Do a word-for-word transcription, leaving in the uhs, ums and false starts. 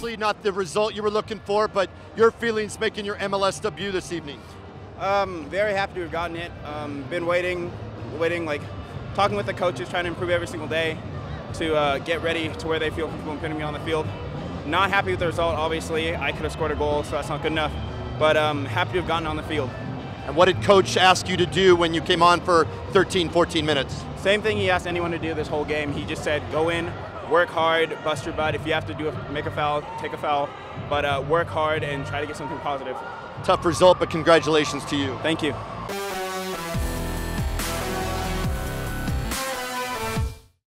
Obviously not the result you were looking for, but your feelings making your M L S debut this evening. Um, very happy to have gotten it. Um, been waiting, waiting, like talking with the coaches, trying to improve every single day to uh, get ready to where they feel comfortable in putting me on the field. Not happy with the result, obviously. I could have scored a goal, so that's not good enough. But um, happy to have gotten on the field. And what did Coach ask you to do when you came on for thirteen, fourteen minutes? Same thing he asked anyone to do this whole game. He just said, go in, work hard, bust your butt. If you have to do a, make a foul, take a foul. But uh, work hard and try to get something positive. Tough result, but congratulations to you. Thank you.